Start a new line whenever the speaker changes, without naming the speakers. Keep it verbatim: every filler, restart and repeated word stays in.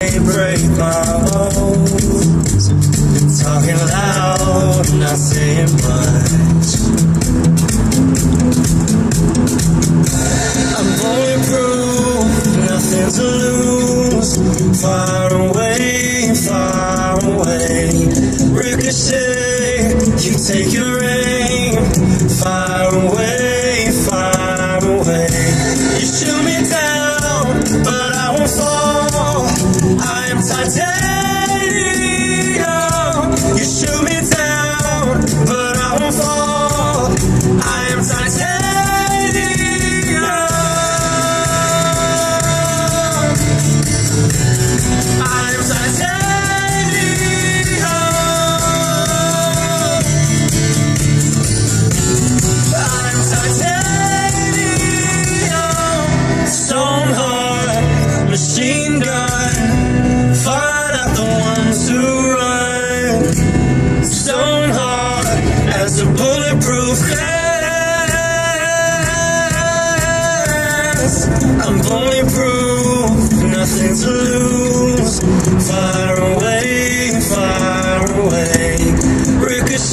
break my bones, talking loud, not saying much. I'm bulletproof, nothing to lose. Far away, far away. Ricochet, you take your aim. Far away, far away. You shoot me down, but I won't fall. I am titanium. You shoot me down, but I won't fall. I am titanium. I am titanium. I'm titanium. Stone heart, machine gun, fight at the ones who run. Stone heart as a bulletproof glass. I'm bulletproof, nothing to lose. Far away, far away. Ricochet.